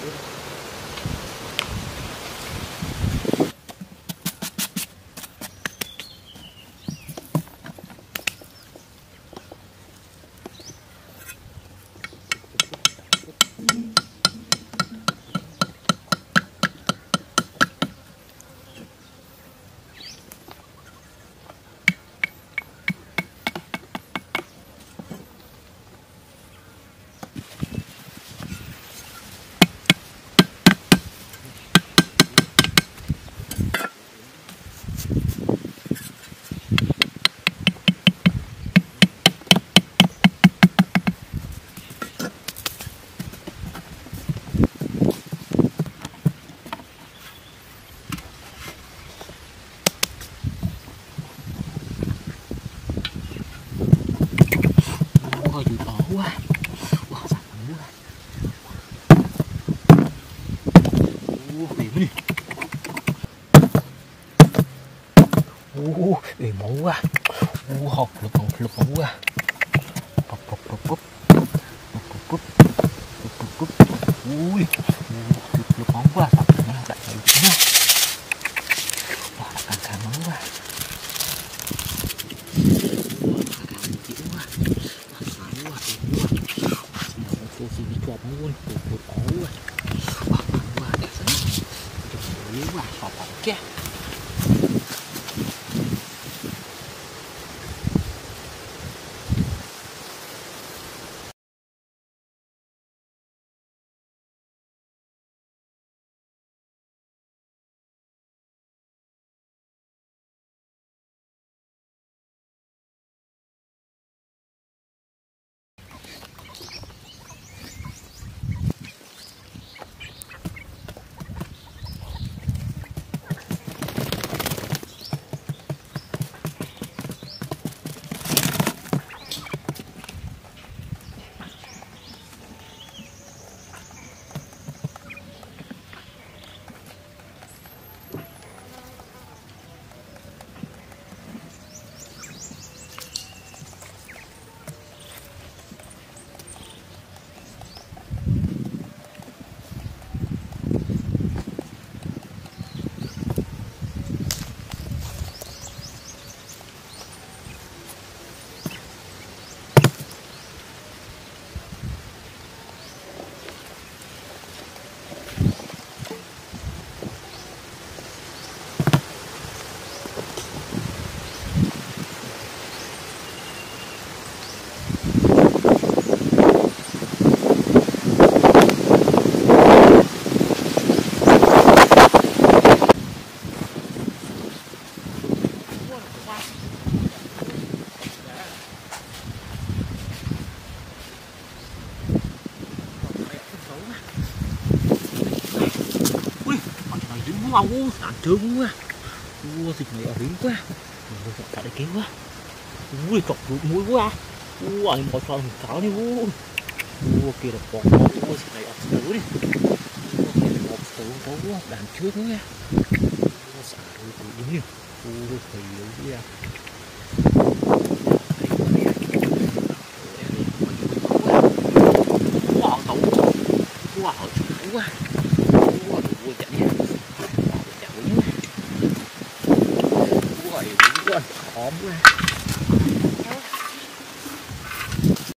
Để máu quá, học lực máu quá, cúp, ui, lực máu quá, đại quá, càng máu quá, tôi xin đi chọt luôn, tôi ấu quá, đẹp lắm, yếu quá, sọt kia. Ăn trứng quá, dịch này ở hiếm quá, tại đây kéo quá, chọc rụt mũi quá, anh bỏ cho mình cáo đi, kia là bọt, dịch này ập tử đi, bọt tử có đàn trước nữa, xả rồi tụi đứng đi, phải yếu đi à, wow tẩu, wow quá.